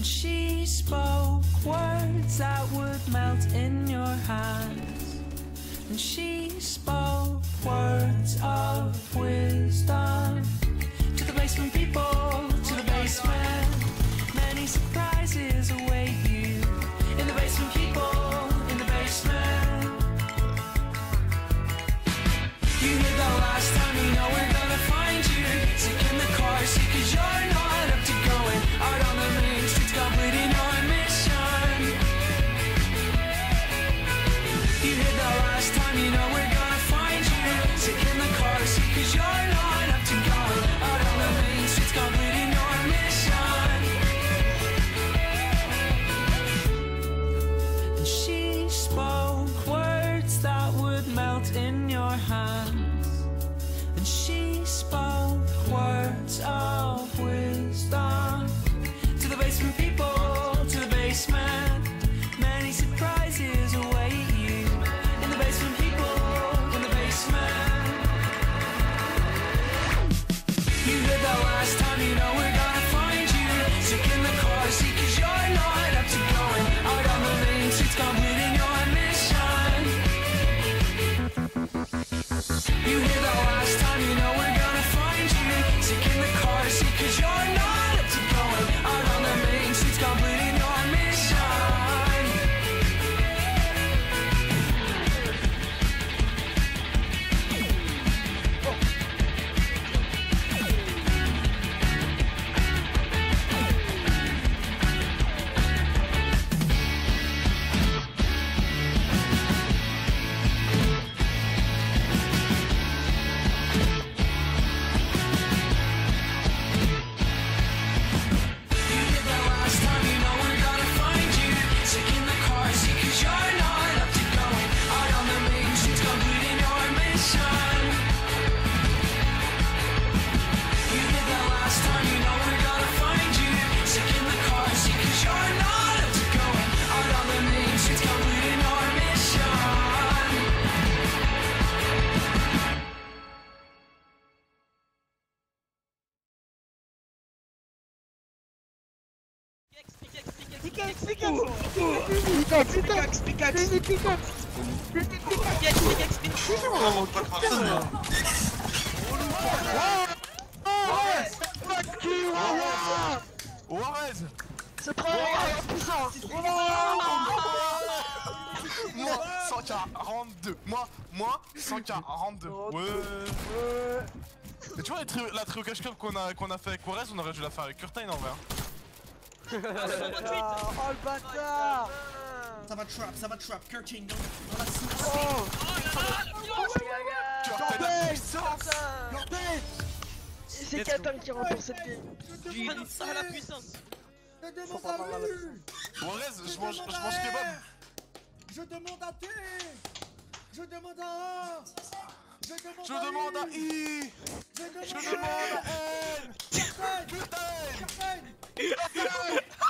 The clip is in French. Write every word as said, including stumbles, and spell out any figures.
And she spoke words that would melt in your hands. And she spoke words of wisdom to the basement people, to the basement. Many surprises await you in the basement, people, in the basement. You hear the last time, you know we're gonna find you sick in the car seat, cause you're not up to going out on the main streets, completing your mission. You hear the last time, you know we're gonna find you sick in the car seat, cause you're not up to going out on the main streets, completing your mission. And she spoke words that would melt in your hands. And she spoke words of wisdom to the basement people, to the basement. Many surprises await you in the basement, people, in the basement. You heard the last time, you know we're gonna find you sick in the car seat, cause you're not up to going out on the main streets, completing your mission. You hear the last time, you know we're gonna find you sick in the car seat, cause you're not up to going out on the main streets, completing your mission. C'est trop puissant. Moi cent quarante-deux. Moi, moi cent quarante-deux. Ouais. Mais tu vois la trio cash club qu'on a, qu'on a fait avec Warez, on aurait dû la faire avec Curtain en vrai. Oh le bâtard. Ça va trap, ça va trap, Curtain dans la Oh Curtain. C'est Katam qui remporte cette game. Tu donnes ça à la puissance. Je demande à lui. Warez, je mange, je mange kebab. Je demande à T. Je demande à A. Je demande Je à demande à I. I. Je demande à N. Curtain. Curtain. Curtain.